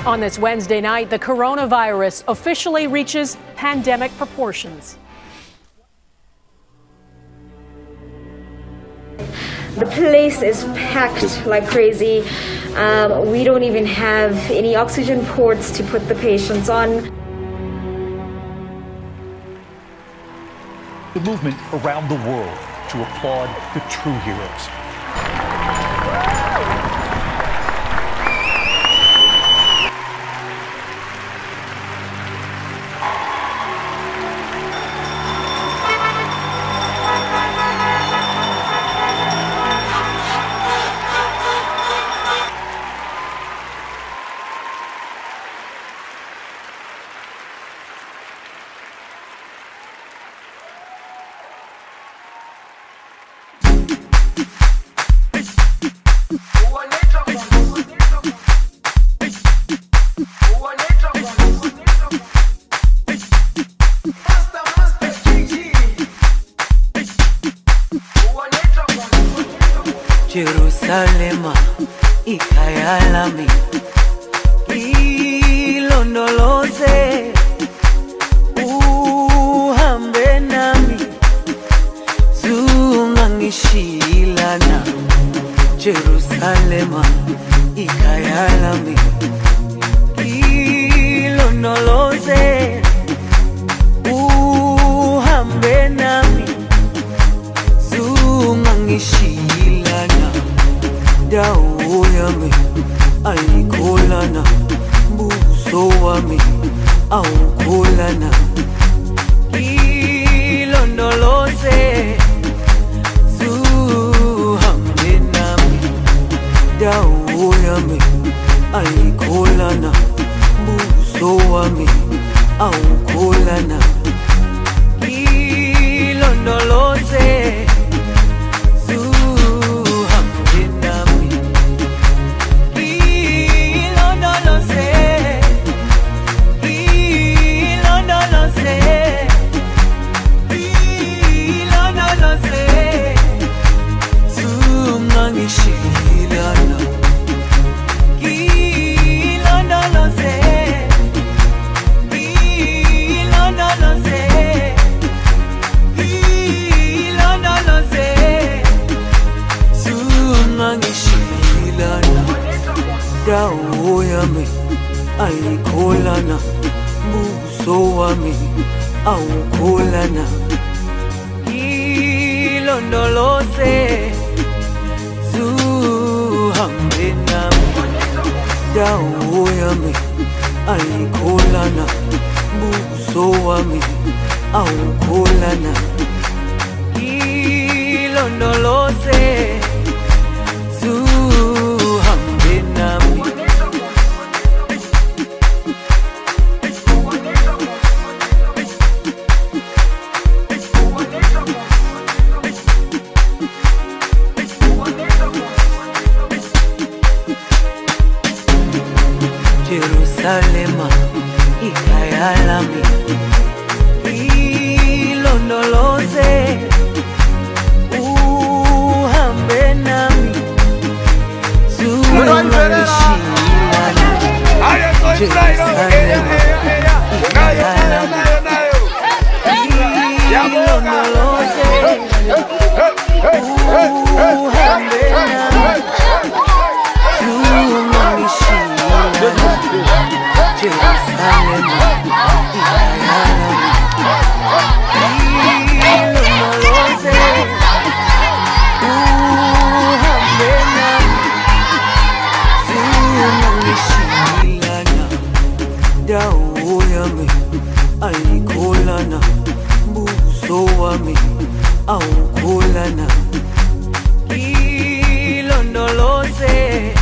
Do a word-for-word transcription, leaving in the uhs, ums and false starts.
On this Wednesday night, the coronavirus officially reaches pandemic proportions. The place is packed like crazy. Um, we don't even have any oxygen ports to put the patients on. The movement around the world to applaud the true heroes. Jerusalema ikayalami ilondoloze uhambe nami zungangishilana. Jerusalema ikayalami ilondoloze uhambe nami zungangishilana. Dawo yami ayikholana, buso wami awukholana. Ilondoloze zuhambe nami. Dawo yami ayikholana, buso wami awukholana. Ilondoloze dawo yami ayikholana, buso wami awukholana. Ilondoloze zuhambe nami. Dawo yami ayikholana, buso wami awukholana. Ilondoloze zuhambe nami. Jerusalema ikayalami ilondoloze uhambe nami zungangishilana. Jerusalema ikayalami ilondoloze uhambe nami zungangishilana. Jerusalema ikayalami ilondoloze uhambe nami zungangishilana. Dawo yami ayikholana, buso wami awukholana. Ilondoloze